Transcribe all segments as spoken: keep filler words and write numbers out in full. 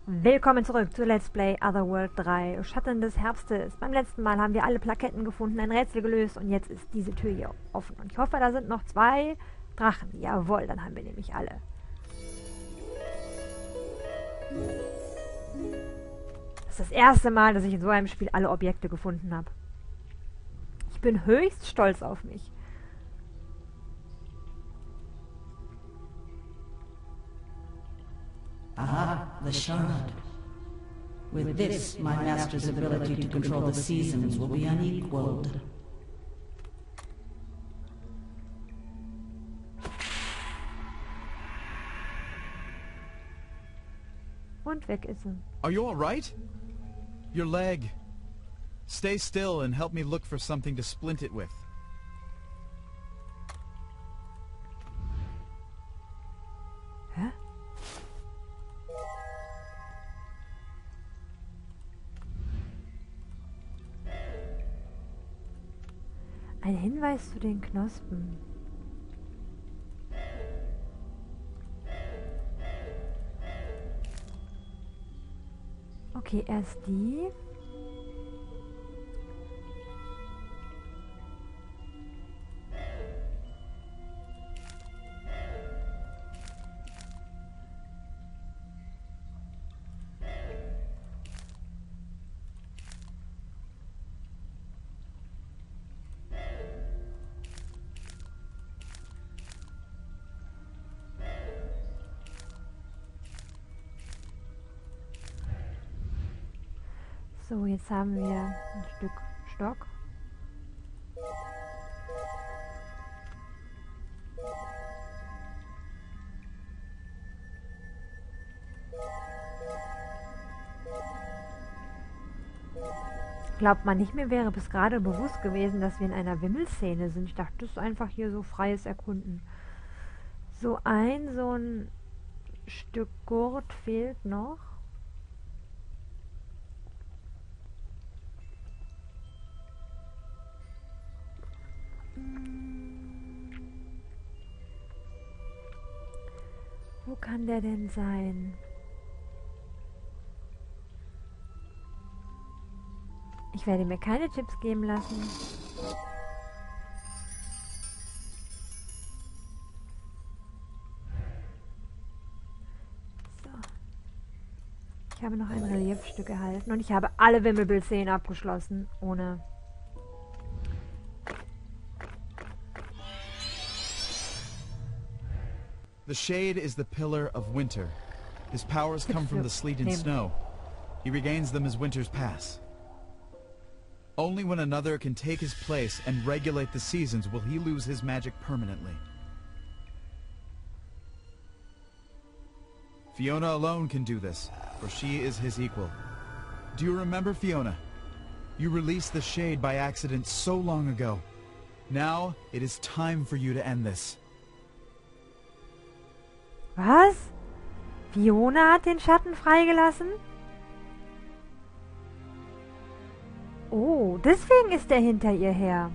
Willkommen zurück zu Let's Play Otherworld drei, Schatten des Herbstes. Beim letzten Mal haben wir alle Plaketten gefunden, ein Rätsel gelöst und jetzt ist diese Tür hier offen. Und ich hoffe, da sind noch zwei Drachen. Jawohl, dann haben wir nämlich alle. Das ist das erste Mal, dass ich in so einem Spiel alle Objekte gefunden habe. Ich bin höchst stolz auf mich. Ah, the shard. With this, my master's ability to control the seasons will be unequaled. Und weg ist sie. Are you all right? Your leg. Stay still and help me look for something to splint it with. Hä? Ein Hinweis zu den Knospen. Okay, erst die. So, jetzt haben wir ein Stück Stock. Glaubt man nicht, mir wäre bis gerade bewusst gewesen, dass wir in einer Wimmelszene sind. Ich dachte, das ist einfach hier so freies Erkunden. So ein, so ein Stück Gurt fehlt noch. Wo kann der denn sein? Ich werde mir keine Tipps geben lassen. So. Ich habe noch ein Reliefstück erhalten und ich habe alle Wimmelbild-Szenen abgeschlossen, ohne... The Shade is the pillar of winter. His powers come from the sleet and snow. He regains them as winters pass. Only when another can take his place and regulate the seasons will he lose his magic permanently. Fiona alone can do this, for she is his equal. Do you remember, Fiona? You released the Shade by accident so long ago. Now, it is time for you to end this. Was? Fiona hat den Schatten freigelassen? Oh, deswegen ist er hinter ihr her.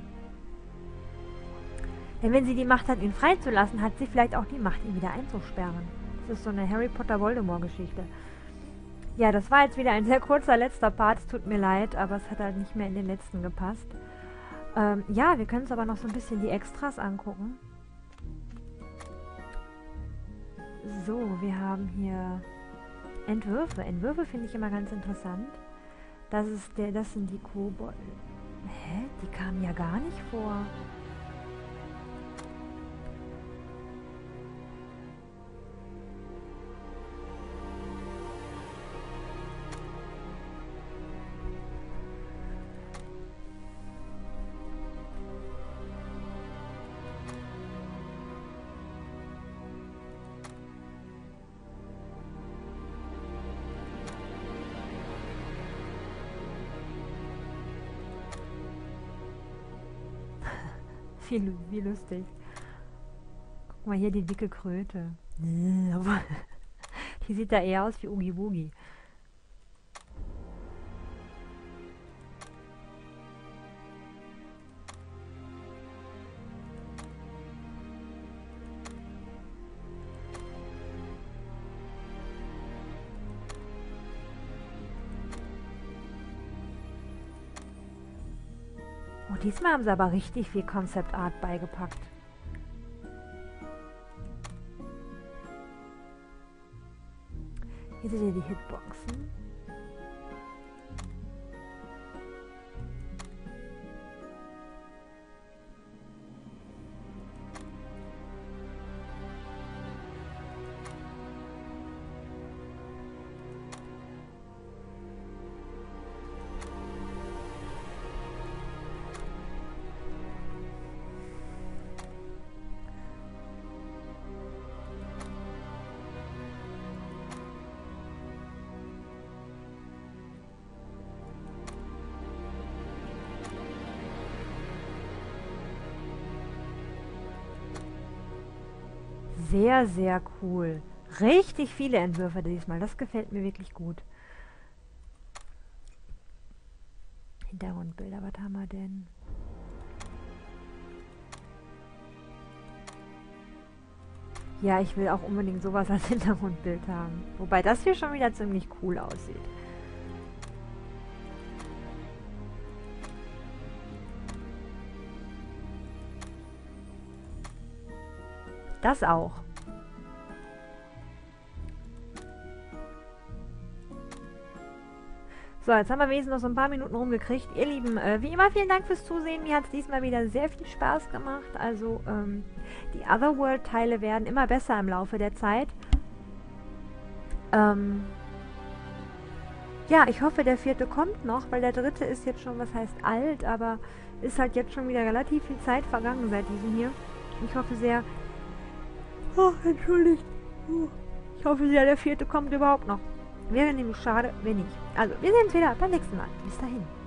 Denn wenn sie die Macht hat, ihn freizulassen, hat sie vielleicht auch die Macht, ihn wieder einzusperren. Das ist so eine Harry Potter-Voldemort-Geschichte. Ja, das war jetzt wieder ein sehr kurzer letzter Part. Es tut mir leid, aber es hat halt nicht mehr in den letzten gepasst. Ähm, ja, wir können uns aber noch so ein bisschen die Extras angucken. So, wir haben hier Entwürfe. Entwürfe finde ich immer ganz interessant. Das ist der, das sind die Kobolde. Hä? Die kamen ja gar nicht vor. Wie, wie lustig. Guck mal hier, die dicke Kröte. Die sieht da eher aus wie Oogie Boogie. diesmal haben sie aber richtig viel Concept Art beigepackt. Hier seht ihr die Hitboxen. Sehr, sehr cool. Richtig viele Entwürfe diesmal. Das gefällt mir wirklich gut. Hintergrundbilder, was haben wir denn? Ja, ich will auch unbedingt sowas als Hintergrundbild haben. Wobei das hier schon wieder ziemlich cool aussieht. Das auch. So, jetzt haben wir wenigstens noch so ein paar Minuten rumgekriegt. Ihr Lieben, äh, wie immer vielen Dank fürs Zusehen. Mir hat es diesmal wieder sehr viel Spaß gemacht. Also, ähm, die Otherworld-Teile werden immer besser im Laufe der Zeit. Ähm, ja, ich hoffe, der vierte kommt noch, weil der dritte ist jetzt schon, was heißt alt, aber ist halt jetzt schon wieder relativ viel Zeit vergangen seit diesem hier. Ich hoffe sehr... Oh, entschuldigt. Oh, ich hoffe sehr, der vierte kommt überhaupt noch. Wäre nämlich schade, wenn nicht. Also, wir sehen uns wieder beim nächsten Mal. Bis dahin.